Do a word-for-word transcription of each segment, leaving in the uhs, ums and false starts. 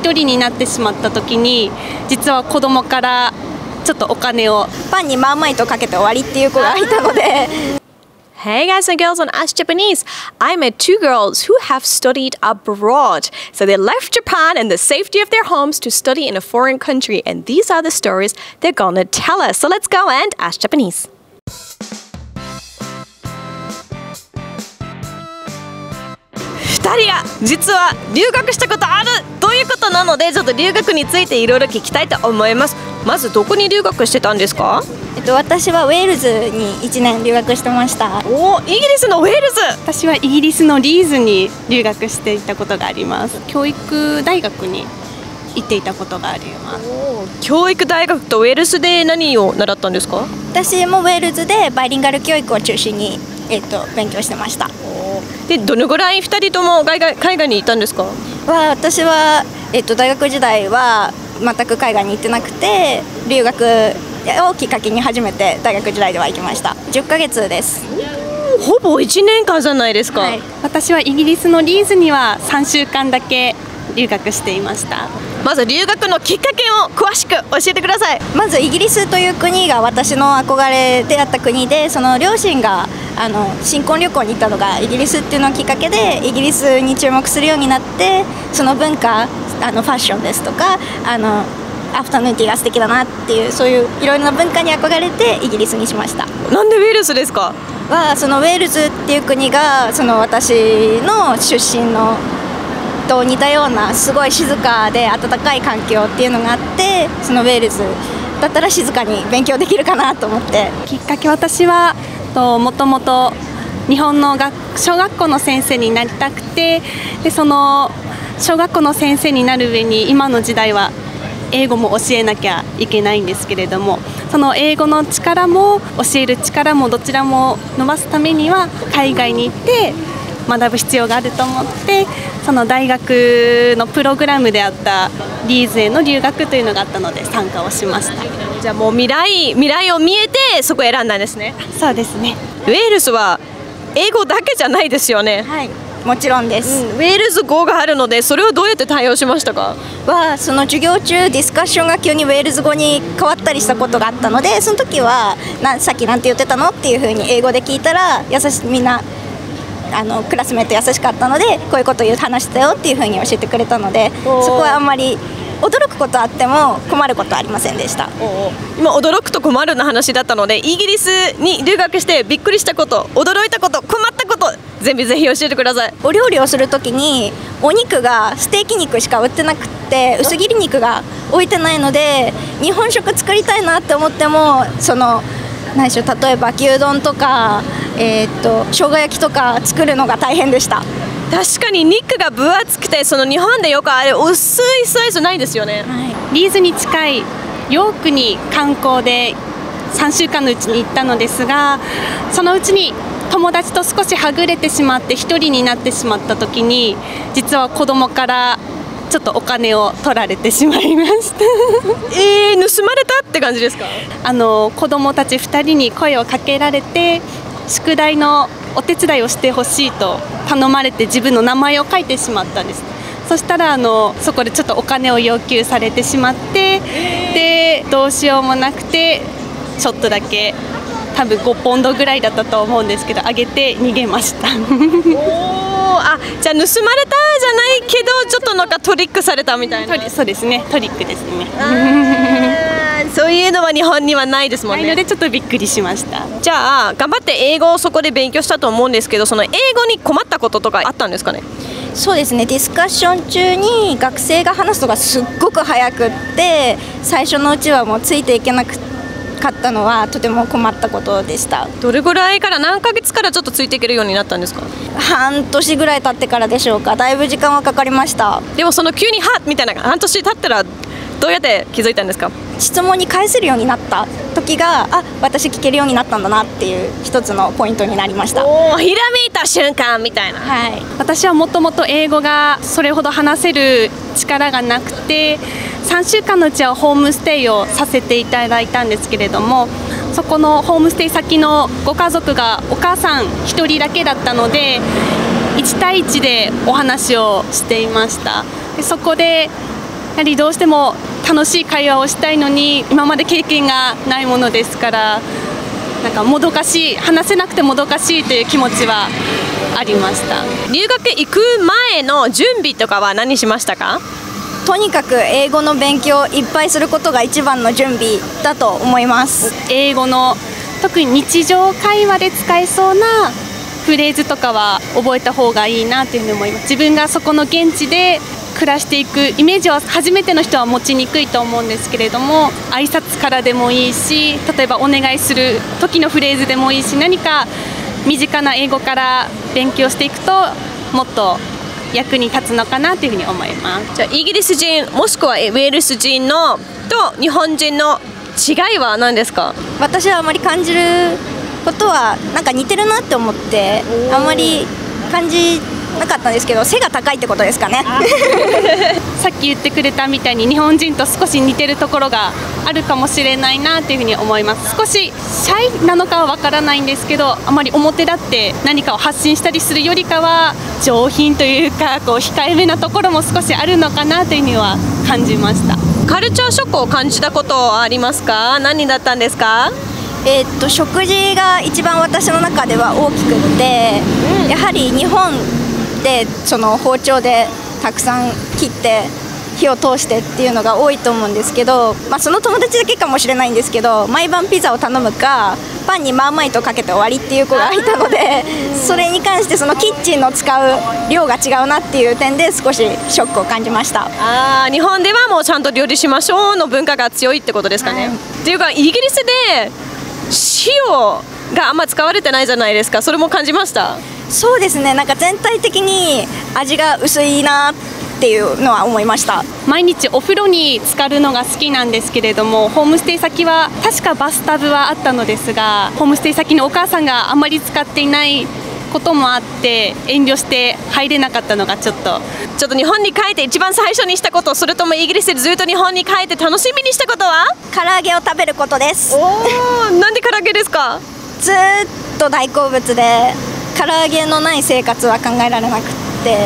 一人になってしまった時に、実は子供からちょっとお金をパンにマーマイトかけて終わりっていう子がいたので。 Hey guys and girls on Ask Japanese. I met two girls who have studied abroad. So they left Japan and the safety of their homes to study in a foreign country. And these are the stories they're gonna tell us. So let's go and Ask Japanese. ふたりが実は留学したことあるということなので、ちょっと留学についていろいろ聞きたいと思います。まずどこに留学してたんですか？ えっと、私はウェールズにいちねん留学してました。 おー、イギリスのウェールズ。 私はイギリスのリーズに留学していたことがあります。教育大学に行っていたことがあります。 教育大学とウェールズで何を習ったんですか？ 私もウェールズでバイリンガル教育を中心に、えっと、勉強してました。 でどのぐらいふたりとも海外、海外にいたんですか？ は私は、えっと、大学時代は全く海外に行ってなくて、留学をきっかけに初めて大学時代では行きました。じゅっかげつです。 ほぼいちねんかんじゃないですか。 はい、私はイギリスのリーズにはさんしゅうかんだけ留学していました。 まず留学のきっかけを詳しく教えてください。 まずイギリスという国が私の憧れであった国で、その両親があの新婚旅行に行ったのがイギリスっていうのをきっかけで、イギリスに注目するようになって、その文化、あのファッションですとか、あのアフタヌーンティーが素敵だなっていう、そういういろいろな文化に憧れてイギリスにしました。 なんでウェールズですか？ はそのウェールズっていう国がその私の出身のと似たようなすごい静かで温かい環境っていうのがあって、そのウェールズだったら静かに勉強できるかなと思って。 きっかけ、私はともともと日本の学小学校の先生になりたくて、でその小学校の先生になる上に今の時代は英語も教えなきゃいけないんですけれども、その英語の力も教える力もどちらも伸ばすためには海外に行って学ぶ必要があると思って、その大学のプログラムであったリーズへの留学というのがあったので参加をしました。 じゃあもう未来未来を見えてそこを選んだんですね。 そうですね。 ウェールズは英語だけじゃないですよね。 はい、もちろんです、 うん、ウェールズ語があるので、それをどうやって対応しましたか？ はその授業中ディスカッションが急にウェールズ語に変わったりしたことがあったので、その時はなさっきなんて言ってたのっていう風に英語で聞いたら、優しみんなあのクラスメート優しかったので、こういうことを話してたよっていう風に教えてくれたので、そこはあんまり驚くことあっても困ることはありませんでした。 今驚くと困るの話だったので、イギリスに留学してびっくりしたこと、驚いたこと、困ったこと、全部ぜひ教えてください。 お料理をするときにお肉がステーキ肉しか売ってなくて、薄切り肉が置いてないので、日本食作りたいなって思っても、その何でしょう、例えば牛丼とか、えー、っと生姜焼きとか作るのが大変でした。 確かに肉が分厚くて、その日本でよくあれ薄いスライスないですよね。 はい、リーズに近いヨークに観光でさんしゅうかんのうちに行ったのですが、そのうちに友達と少しはぐれてしまってひとりになってしまった時に、実は子供からちょっとお金を取られてしまいましたえー、盗まれたって感じですか？ あの子供たちふたりに声をかけられて、宿題のお手伝いをしてほしいと頼まれて、自分の名前を書いてしまったんです。そしたらあのそこでちょっとお金を要求されてしまって、でどうしようもなくて、ちょっとだけ多分ごポンドぐらいだったと思うんですけど、あげて逃げましたおあ、じゃあ盗まれたじゃないけど、ちょっとなんかトリックされたみたいな。 そうですね、トリックですねそういうのは日本にはないですもんね。 ないのでちょっとびっくりしました。 じゃあ頑張って英語をそこで勉強したと思うんですけど、その英語に困ったこととかあったんですかね？ そうですね、ディスカッション中に学生が話すのがすっごく早くって、最初のうちはもうついていけなくかったのはとても困ったことでした。 どれぐらいから何ヶ月からちょっとついていけるようになったんですか？ 半年ぐらい経ってからでしょうか。だいぶ時間はかかりました。 でもその急にはっみたいな半年経ったらどうやって気づいたんですか？ 質問に返せるようになった時が、あ、私聞けるようになったんだなっていう一つのポイントになりました。 おー、ひらめいた瞬間みたいな。 はい、 私はもともと英語がそれほど話せる力がなくて、さんしゅうかんのうちはホームステイをさせていただいたんですけれども、そこのホームステイ先のご家族がお母さんひとりだけだったので、いちたいいちでお話をしていました。でそこではりどうしても楽しい会話をしたいのに今まで経験がないものですから、なんかもどかしい、話せなくてもどかしいという気持ちはありました。 留学行く前の準備とかは何しましたか？ とにかく英語の勉強をいっぱいすることが一番の準備だと思います。 英語の特に日常会話で使えそうなフレーズとかは覚えた方がいいなというふうに思います。自分がそこの現地で暮らしていくイメージは初めての人は持ちにくいと思うんですけれども、挨拶からでもいいし、例えばお願いする時のフレーズでもいいし、何か身近な英語から勉強していくともっと役に立つのかなというふうに思います。 じゃあイギリス人もしくはウェールズ人のと日本人の違いは何ですか？ 私はあまり感じることはなんか似てるなって思って、あんまり感じなかったんですけど、背が高いってことですかね。 さっき言ってくれたみたいに日本人と少し似てるところがあるかもしれないなというふうに思います。少しシャイなのかはわからないんですけど、あまり表立って何かを発信したりするよりかは上品というか、こう控えめなところも少しあるのかなというふうには感じました。 カルチャーショックを感じたことはありますか？何だったんですか？ えーっと食事が一番私の中では大きくって、うん、やはり日本でその包丁でたくさん切って火を通してっていうのが多いと思うんですけど、まあ、その友達だけかもしれないんですけど、毎晩ピザを頼むかパンにマーマイトかけて終わりっていう子がいたので、それに関してそのキッチンの使う量が違うなっていう点で少しショックを感じました。 あー、日本ではもうちゃんと料理しましょうの文化が強いってことですかね。はい、っていうかイギリスで塩があんま使われてないじゃないですか。それも感じました？ そうですね、なんか全体的に味が薄いなっていうのは思いました。 毎日お風呂に浸かるのが好きなんですけれども、ホームステイ先は確かバスタブはあったのですが、ホームステイ先のお母さんがあんまり使っていないこともあって遠慮して入れなかったのがちょっとちょっと日本に帰って一番最初にしたこと、それともイギリスでずっと日本に帰って楽しみにしたことは？ 唐揚げを食べることです。 おー、なんで唐揚げですか？ ずーっと大好物で唐揚げのない生活は考えられなくって、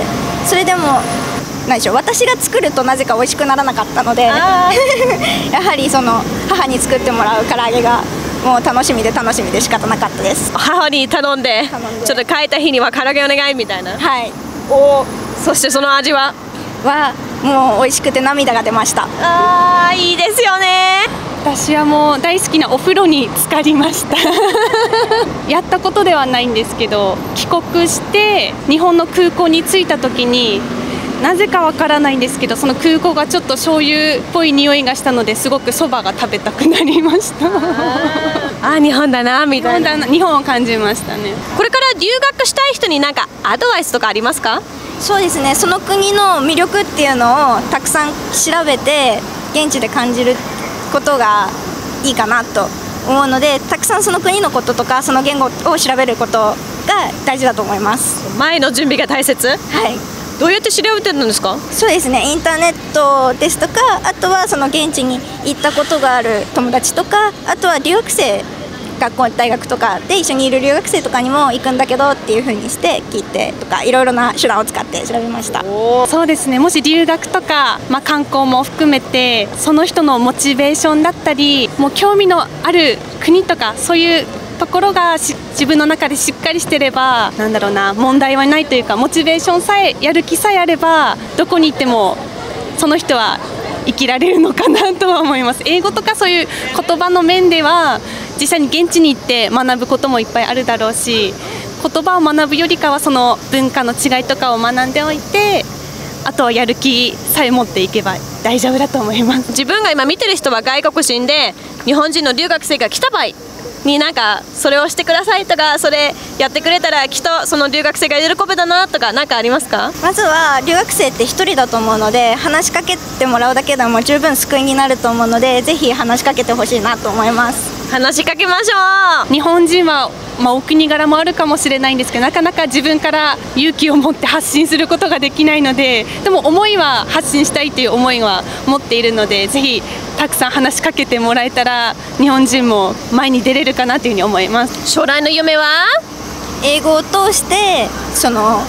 それでも何でしょう、私が作るとなぜか美味しくならなかったのでやはりその母に作ってもらう唐揚げがもう楽しみで楽しみで仕方なかったです。 母に頼んで、 頼んでちょっと帰った日には唐揚げお願いみたいな。 はい。 お、そしてその味ははもう美味しくて涙が出ました。 あー、いいですよね。 私はもう大好きなお風呂に浸かりましたやったことではないんですけど、帰国して日本の空港に着いた時になぜかわからないんですけど、その空港がちょっと醤油っぽい匂いがしたので、すごくそばが食べたくなりましたあー、日本だなみたいな。 日本を感じましたね。 これから留学したい人に何かアドバイスとかありますか？ そうですね、その国の魅力っていうのをたくさん調べて現地で感じることがいいかなと思うので、たくさんその国のこととかその言語を調べることが大事だと思います。 前の準備が大切？ はい。 どうやって調べてるんですか？ そうですね、インターネットですとか、あとはその現地に行ったことがある友達とか、あとは留学生、学校大学とかで一緒にいる留学生とかにも行くんだけどっていう風にして聞いてとか、いろいろな手段を使って調べました。 そうですね、もし留学とか、まあ、観光も含めてその人のモチベーションだったり、もう興味のある国とかそういうところがし自分の中でしっかりしてれば、なんだろうな、問題はないというか、モチベーションさえ、やる気さえあればどこに行ってもその人は生きられるのかなとは思います。英語とかそういう言葉の面では実際に現地に行って学ぶこともいっぱいあるだろうし、言葉を学ぶよりかはその文化の違いとかを学んでおいて、あとはやる気さえ持っていけば大丈夫だと思います。 自分が今見てる人は外国人で日本人の留学生が来た場合に、なんかそれをしてくださいとか、それやってくれたらきっとその留学生が喜ぶだなとか、何かありますか？ まずは留学生ってひとりだと思うので、話しかけてもらうだけでも十分救いになると思うので、ぜひ話しかけてほしいなと思います。 話しかけましょう。 日本人は、まあ、お国柄もあるかもしれないんですけど、なかなか自分から勇気を持って発信することができないので、でも思いは発信したいという思いは持っているので、ぜひたくさん話しかけてもらえたら日本人も前に出れるかなというふうに思います。 将来の夢は？ 英語を通してその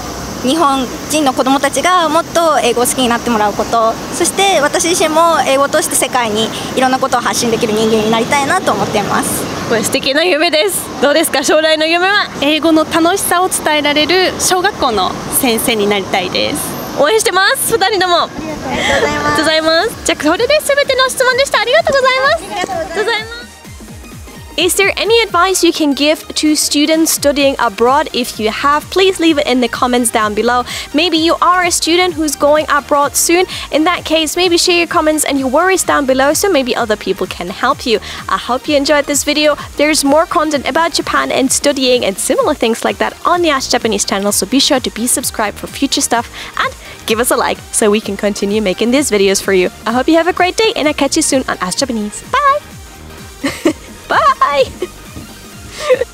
日本人の子どもたちがもっと英語を好きになってもらうこと、そして私自身も英語として世界にいろんなことを発信できる人間になりたいなと思っています。 これ素敵な夢です。どうですか、将来の夢は？ 英語の楽しさを伝えられる小学校の先生になりたいです。 応援してます。ふたりとも。ありがとうございます。じゃあこれで全ての質問でした。ありがとうございます。ありがとうございます。Is there any advice you can give to students studying abroad? If you have, please leave it in the comments down below. Maybe you are a student who's going abroad soon. In that case, maybe share your comments and your worries down below so maybe other people can help you. I hope you enjoyed this video. There's more content about Japan and studying and similar things like that on the Ask Japanese channel, so be sure to be subscribed for future stuff and give us a like so we can continue making these videos for you. I hope you have a great day and I'll catch you soon on Ask Japanese. Bye! Bye!